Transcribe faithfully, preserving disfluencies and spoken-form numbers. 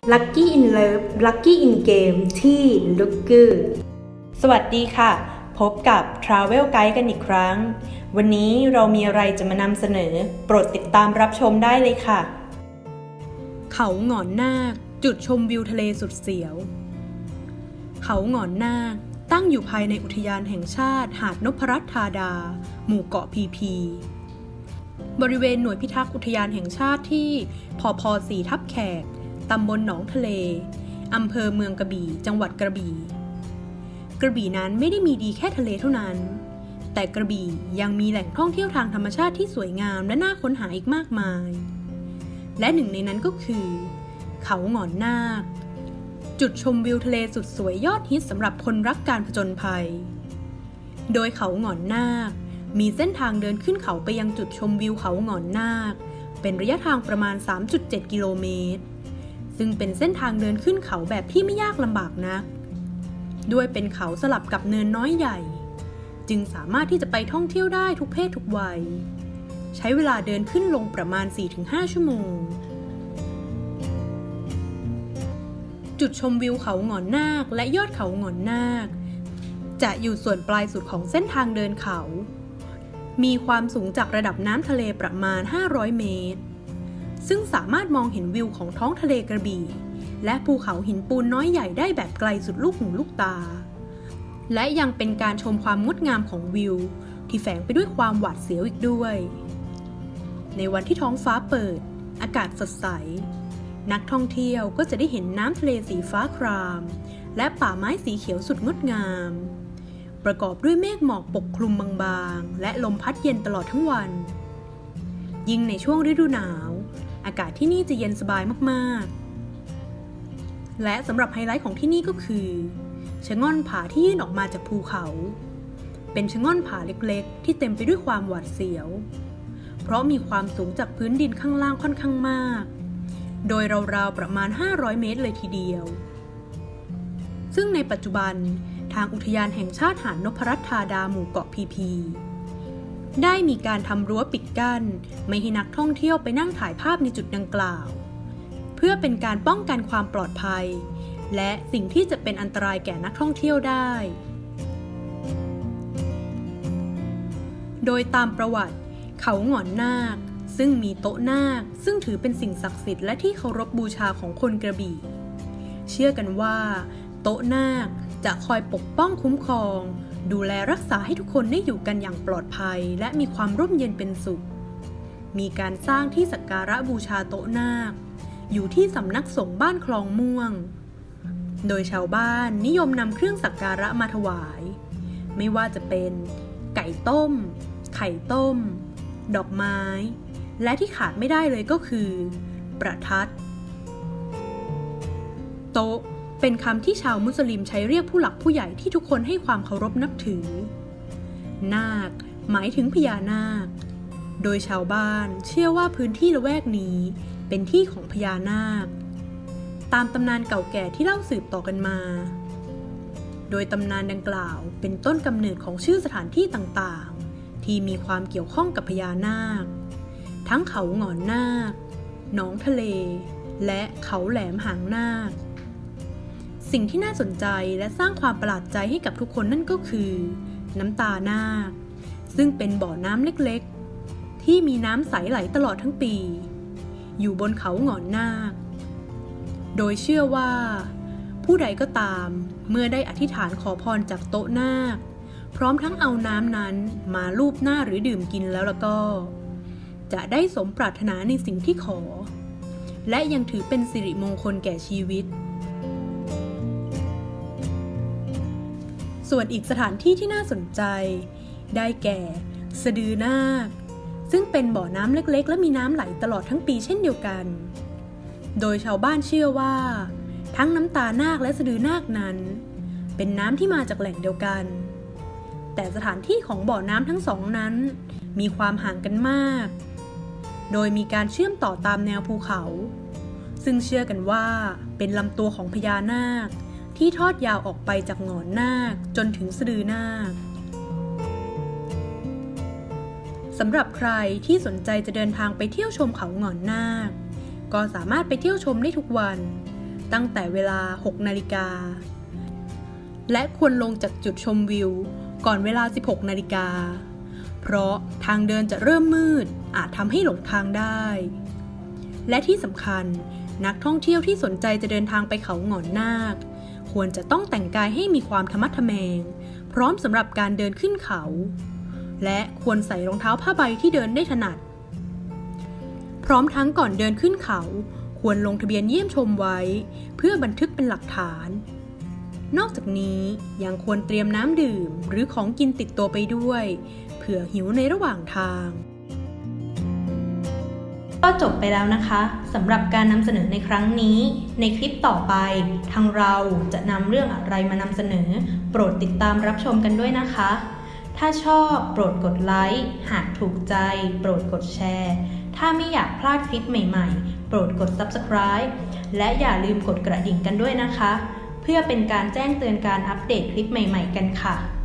Lucky in Love Lucky in Game ที่ Looker สวัสดีค่ะพบกับ Travel Guide กันอีกครั้งวันนี้เรามีอะไรจะมานำเสนอโปรดติดตามรับชมได้เลยค่ะเขาหงอนนาคจุดชมวิวทะเลสุดเสียวเขาหงอนนาคตั้งอยู่ภายในอุทยานแห่งชาติหาดนพรัตน์ธาดาหมู่เกาะพีพีบริเวณหน่วยพิทักษ์อุทยานแห่งชาติที่พพสี่ทับแขกตำบลหนองทะเลอำเภอเมืองกระบี่จังหวัดกระบี่กระบี่นั้นไม่ได้มีดีแค่ทะเลเท่านั้นแต่กระบี่ยังมีแหล่งท่องเที่ยวทางธรรมชาติที่สวยงามและน่าค้นหาอีกมากมายและหนึ่งในนั้นก็คือเขาหงอนนาคจุดชมวิวทะเลสุดสวยยอดฮิตสำหรับคนรักการผจญภัยโดยเขาหงอนนาคมีเส้นทางเดินขึ้นเขาไปยังจุดชมวิวเขาหงอนนาคเป็นระยะทางประมาณ สามจุดเจ็ด กิโลเมตรซึ่งเป็นเส้นทางเดินขึ้นเขาแบบที่ไม่ยากลำบากนักด้วยเป็นเขาสลับกับเนินน้อยใหญ่จึงสามารถที่จะไปท่องเที่ยวได้ทุกเพศทุกวัยใช้เวลาเดินขึ้นลงประมาณ สี่ถึงห้า ชั่วโมงจุดชมวิวเขาหงอนนาคและยอดเขาหงอนนาคจะอยู่ส่วนปลายสุดของเส้นทางเดินเขามีความสูงจากระดับน้ำทะเลประมาณห้าร้อยเมตรซึ่งสามารถมองเห็นวิวของท้องทะเลกระบี่และภูเขาหินปูนน้อยใหญ่ได้แบบไกลสุดลูกหูลูกตาและยังเป็นการชมความงดงามของวิวที่แฝงไปด้วยความหวาดเสียวอีกด้วยในวันที่ท้องฟ้าเปิดอากาศสดใสนักท่องเที่ยวก็จะได้เห็นน้ำทะเลสีฟ้าครามและป่าไม้สีเขียวสุดงดงามประกอบด้วยเมฆหมอกปกคลุมบางๆและลมพัดเย็นตลอดทั้งวันยิ่งในช่วงฤดูหนาวอากาศที่นี่จะเย็นสบายมากๆและสำหรับไฮไลท์ของที่นี่ก็คือชะง่อนผาที่ยื่นออกมาจากภูเขาเป็นชะง่อนผาเล็กๆที่เต็มไปด้วยความหวาดเสียวเพราะมีความสูงจากพื้นดินข้างล่างค่อนข้างมากโดยราวๆประมาณห้าร้อยเมตรเลยทีเดียวซึ่งในปัจจุบันทางอุทยานแห่งชาติหาดนพรัตน์ธาดาหมู่เกาะพีพีได้มีการทำรั้วปิดกั้นไม่ให้นักท่องเที่ยวไปนั่งถ่ายภาพในจุดดังกล่าวเพื่อเป็นการป้องกันความปลอดภัยและสิ่งที่จะเป็นอันตรายแก่นักท่องเที่ยวได้โดยตามประวัติเขาหงอนนาคซึ่งมีโต๊ะนาคซึ่งถือเป็นสิ่งศักดิ์สิทธิ์และที่เคารพบูชาของคนกระบี่เชื่อกันว่าโต๊ะนาคจะคอยปกป้องคุ้มครองดูแลรักษาให้ทุกคนได้อยู่กันอย่างปลอดภัยและมีความร่มเย็นเป็นสุขมีการสร้างที่สักการะบูชาโต๊ะนาคอยู่ที่สำนักสงฆ์บ้านคลองม่วงโดยชาวบ้านนิยมนำเครื่องสักการะมาถวายไม่ว่าจะเป็นไก่ต้มไข่ต้มดอกไม้และที่ขาดไม่ได้เลยก็คือประทัดโต๊ะเป็นคำที่ชาวมุสลิมใช้เรียกผู้หลักผู้ใหญ่ที่ทุกคนให้ความเคารพนับถือนาคหมายถึงพญานาคโดยชาวบ้านเชื่อว่าพื้นที่ละแวกนี้เป็นที่ของพญานาคตามตำนานเก่าแก่ที่เล่าสืบต่อกันมาโดยตำนานดังกล่าวเป็นต้นกำเนิดของชื่อสถานที่ต่างๆที่มีความเกี่ยวข้องกับพญานาคทั้งเขาหงอนนาคหนองทะเลและเขาแหลมหางนาคสิ่งที่น่าสนใจและสร้างความประหลาดใจให้กับทุกคนนั่นก็คือน้ำตานาคซึ่งเป็นบ่อน้ำเล็กๆที่มีน้ำใสไหลตลอดทั้งปีอยู่บนเขาหงอนนาคโดยเชื่อว่าผู้ใดก็ตามเมื่อได้อธิษฐานขอพรจากโต๊ะนาคพร้อมทั้งเอาน้ำนั้นมาลูบหน้าหรือดื่มกินแล้วแล้วก็จะได้สมปรารถนาในสิ่งที่ขอและยังถือเป็นสิริมงคลแก่ชีวิตส่วนอีกสถานที่ที่น่าสนใจได้แก่สะดือนาคซึ่งเป็นบ่อน้ำเล็กๆและมีน้ำไหลตลอดทั้งปีเช่นเดียวกันโดยชาวบ้านเชื่อว่าทั้งน้ำตานาคและสะดือนาคนั้นเป็นน้ำที่มาจากแหล่งเดียวกันแต่สถานที่ของบ่อน้ำทั้งสองนั้นมีความห่างกันมากโดยมีการเชื่อมต่อตามแนวภูเขาซึ่งเชื่อกันว่าเป็นลำตัวของพญานาคที่ทอดยาวออกไปจากหงอนนาคจนถึงสะดือนาคสำหรับใครที่สนใจจะเดินทางไปเที่ยวชมเขาหงอนนาคก็สามารถไปเที่ยวชมได้ทุกวันตั้งแต่เวลา หกนาฬิกาและควรลงจากจุดชมวิวก่อนเวลา สิบหกนาฬิกาเพราะทางเดินจะเริ่มมืดอาจทำให้หลงทางได้และที่สำคัญนักท่องเที่ยวที่สนใจจะเดินทางไปเขาหงอนนาคควรจะต้องแต่งกายให้มีความทะมัดทะแมงพร้อมสำหรับการเดินขึ้นเขาและควรใส่รองเท้าผ้าใบที่เดินได้ถนัดพร้อมทั้งก่อนเดินขึ้นเขาควรลงทะเบียนเยี่ยมชมไว้เพื่อบันทึกเป็นหลักฐานนอกจากนี้ยังควรเตรียมน้ำดื่มหรือของกินติดตัวไปด้วยเผื่อหิวในระหว่างทางก็จบไปแล้วนะคะสำหรับการนำเสนอในครั้งนี้ในคลิปต่อไปทางเราจะนำเรื่องอะไรมานำเสนอโปรดติดตามรับชมกันด้วยนะคะถ้าชอบโปรดกดไลค์หากถูกใจโปรดกดแชร์ถ้าไม่อยากพลาดคลิปใหม่ๆโปรดกด ซับสไครบ์ และอย่าลืมกดกระดิ่งกันด้วยนะคะเพื่อเป็นการแจ้งเตือนการอัปเดตคลิปใหม่ๆกันค่ะ